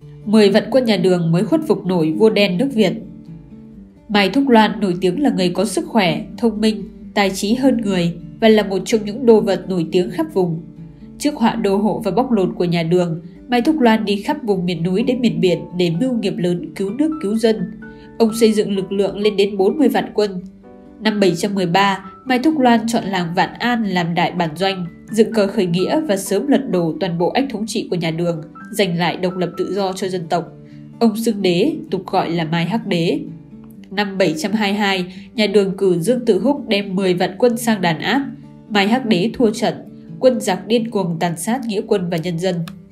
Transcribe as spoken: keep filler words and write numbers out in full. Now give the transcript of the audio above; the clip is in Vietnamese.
Mười vạn quân nhà Đường mới khuất phục nổi vua đen nước Việt. Mai Thúc Loan nổi tiếng là người có sức khỏe, thông minh, tài trí hơn người và là một trong những đô vật nổi tiếng khắp vùng. Trước họa đô hộ và bóc lột của nhà Đường, Mai Thúc Loan đi khắp vùng miền núi đến miền biển để mưu nghiệp lớn cứu nước cứu dân. Ông xây dựng lực lượng lên đến bốn mươi vạn quân. Năm bảy trăm mười ba, Mai Thúc Loan chọn làng Vạn An làm đại bản doanh, dựng cờ khởi nghĩa và sớm lật đổ toàn bộ ách thống trị của nhà Đường, giành lại độc lập tự do cho dân tộc. Ông xưng đế, tục gọi là Mai Hắc Đế. Năm bảy trăm hai mươi hai, nhà Đường cử Dương Tự Húc đem mười vạn quân sang đàn áp. Mai Hắc Đế thua trận, quân giặc điên cuồng tàn sát nghĩa quân và nhân dân.